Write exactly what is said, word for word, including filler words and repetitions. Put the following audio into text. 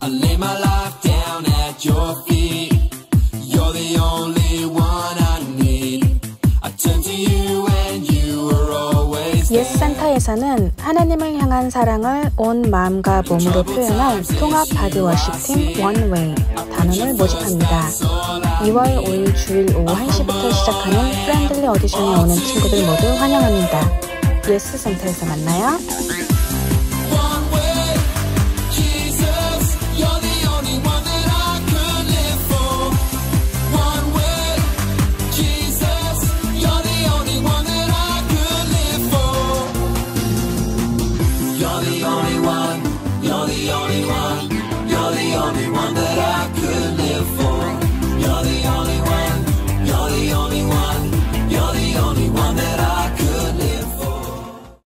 I lay my life down at your feet. You're the only one I need. I turn to you and you are always there. 예스 산타에서는 하나님을 향한 사랑을 온 마음과 몸으로 표현할 통합 바디워십 팀 원웨이 단원을 모집합니다. 이월 오일 주일 오후 한 시부터 시작하는 프렌들리 오디션에 오는 친구들 모두 환영합니다. 예스 센터에서 만나요. You're the only one